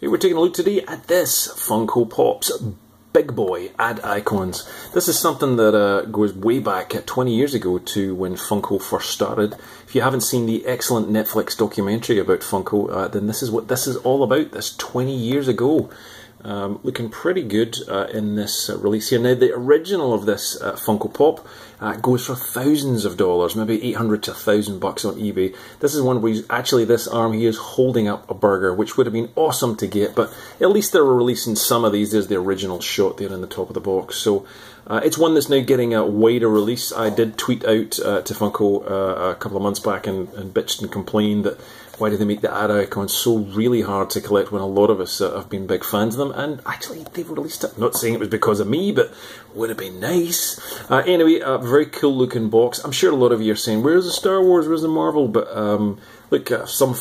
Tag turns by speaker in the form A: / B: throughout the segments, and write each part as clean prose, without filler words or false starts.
A: Hey, we're taking a look today at this Funko Pop's Big Boy ad icons. This is something that goes way back 20 years ago to when Funko first started. If you haven't seen the excellent Netflix documentary about Funko, then this is what this is all about. This 20 years ago. Looking pretty good in this release here. Now, the original of this Funko Pop goes for thousands of dollars, maybe $800 to $1,000 on eBay. This is one where he's actually, this arm he is holding up a burger, which would have been awesome to get, but at least they're releasing some of these. There's the original shot there in the top of the box. So it's one that's now getting a wider release. I did tweet out to Funko a couple of months back and bitched and complained that why do they make the ad icons so really hard to collect when a lot of us have been big fans of them, and actually they've released it. I'm not saying it was because of me, but would have been nice. Anyway, a very cool looking box. I'm sure a lot of you are saying, where's the Star Wars, where's the Marvel? But look, some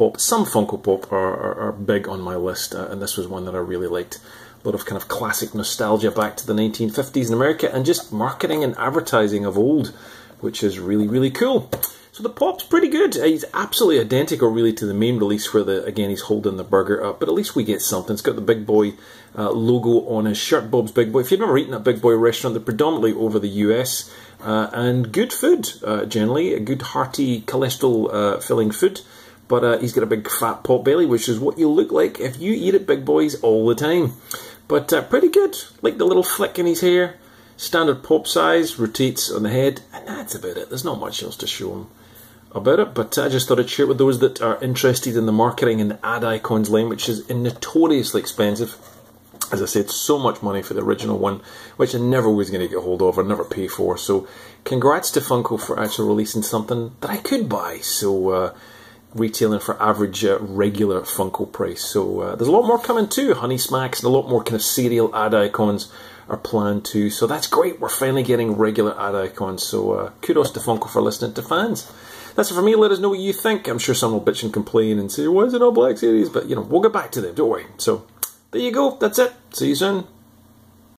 A: Funko Pop are big on my list, and this was one that I really liked. A lot of kind of classic nostalgia back to the 1950s in America, and just marketing and advertising of old, which is really, really cool. So the Pop's pretty good. He's absolutely identical really to the main release where, again, he's holding the burger up, but at least we get something. It's got the Big Boy logo on his shirt, Bob's Big Boy. If you've never eaten at Big Boy restaurant, they're predominantly over the US, and good food, generally. A good hearty, cholesterol-filling food. But he's got a big fat pot belly, which is what you look like if you eat at Big Boy's all the time. But pretty good. Like the little flick in his hair. Standard Pop size, rotates on the head, and that's about it. There's not much else to show him about it, but I just thought I'd share it with those that are interested in the marketing and the ad icons line, which is notoriously expensive. As I said, so much money for the original one, which I never was going to get hold of or never pay for. So congrats to Funko for actually releasing something that I could buy. So retailing for average regular Funko price. So there's a lot more coming too. Honey Smacks and a lot more kind of serial ad icons are planned too. So that's great. We're finally getting regular ad icons. So kudos to Funko for listening to fans. That's it for me. Let us know what you think. I'm sure some will bitch and complain and say, why is it all Black Series? But, you know, we'll get back to them. Don't worry. So, there you go. That's it. See you soon.